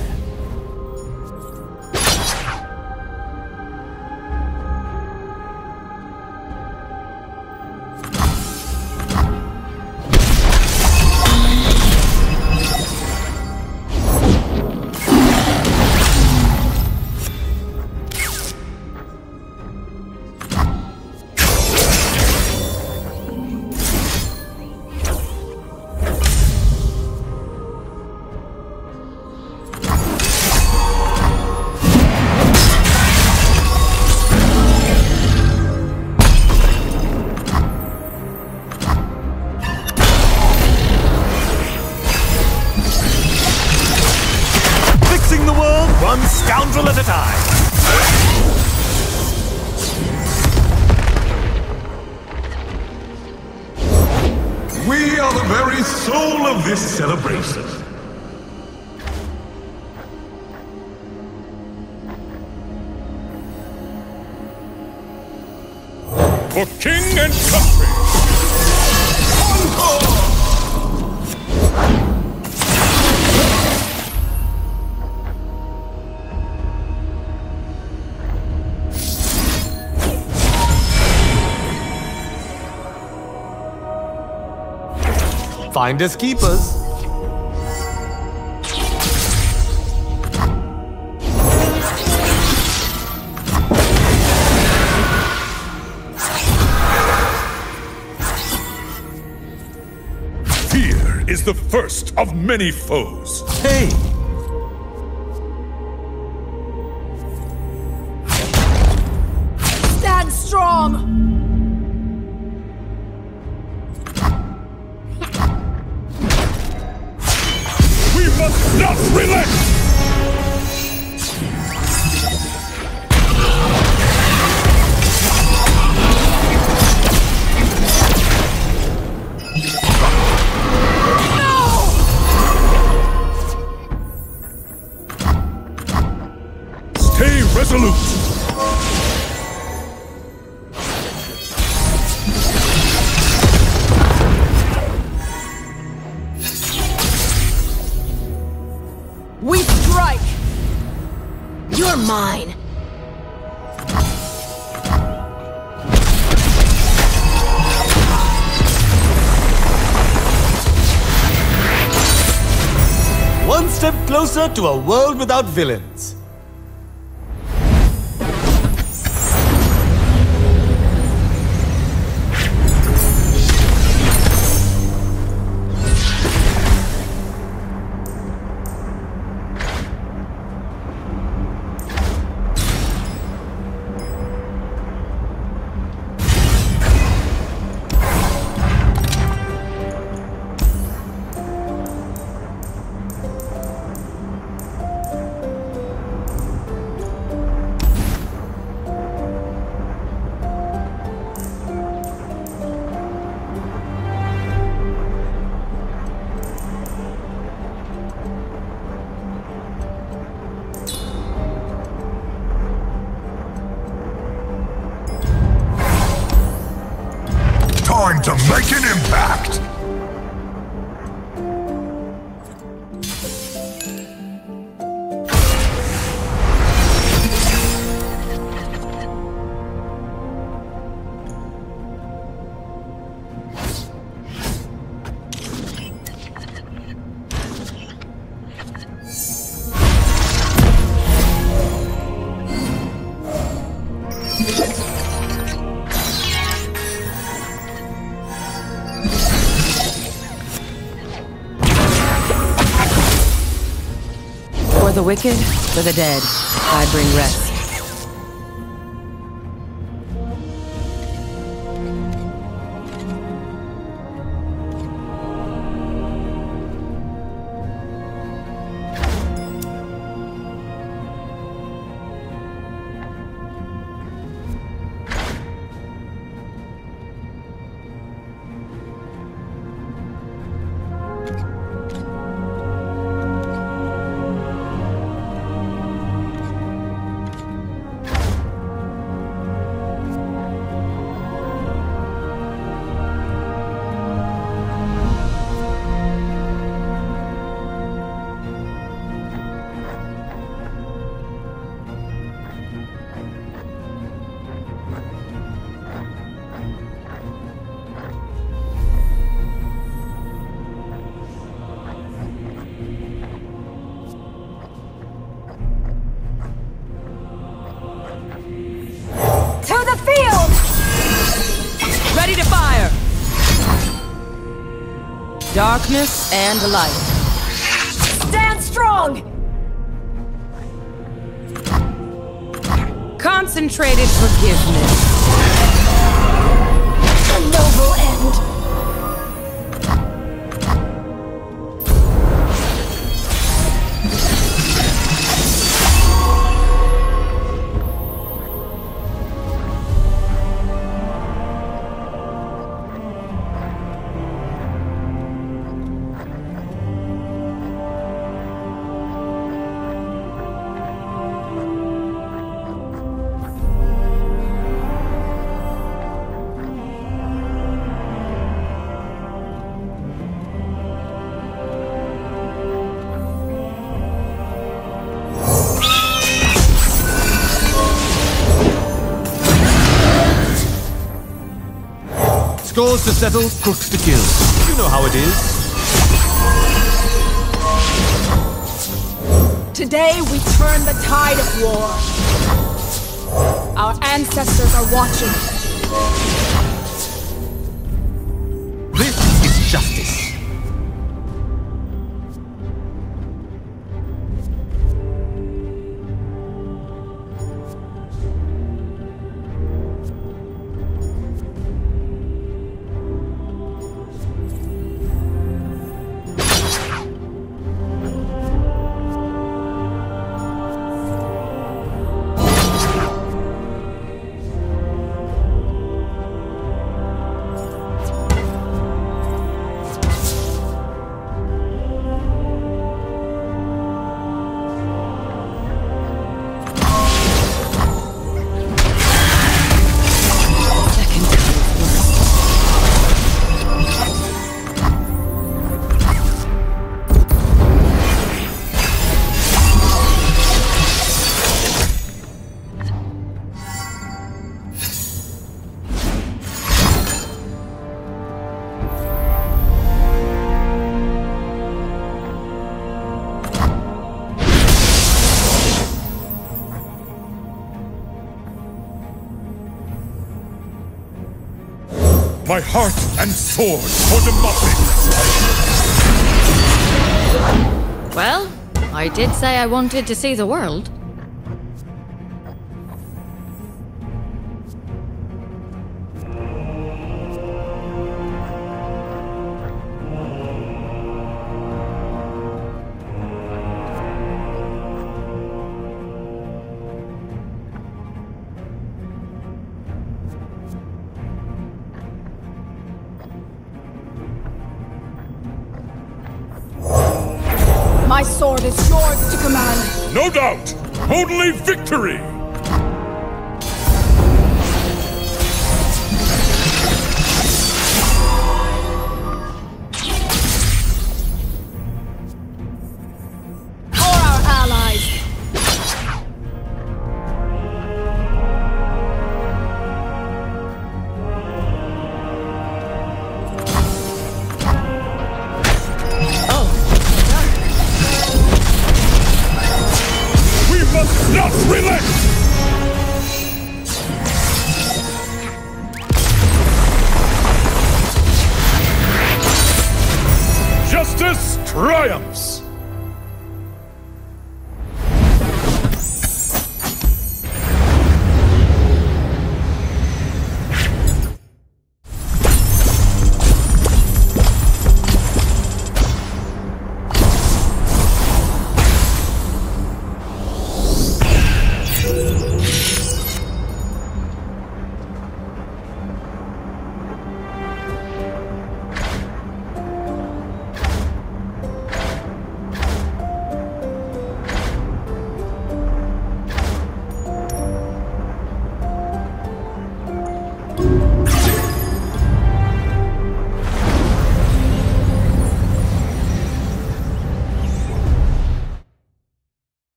One scoundrel at a time. We are the very soul of this celebration. For king and country! Encore! Finders keepers. Fear is the first of many foes. Hey! Stand strong! Not relent! Resolute! We strike! You're mine! One step closer to a world without villains. Time to make an impact! For the wicked, for the dead, I bring rest. Darkness and light. Stand strong! Concentrated forgiveness. A noble end. Scores to settle, crooks to kill. You know how it is. Today we turn the tide of war. Our ancestors are watching. This is justice. My heart and sword for democracy! Well, I did say I wanted to see the world. My sword is yours to command. No doubt! Only victory!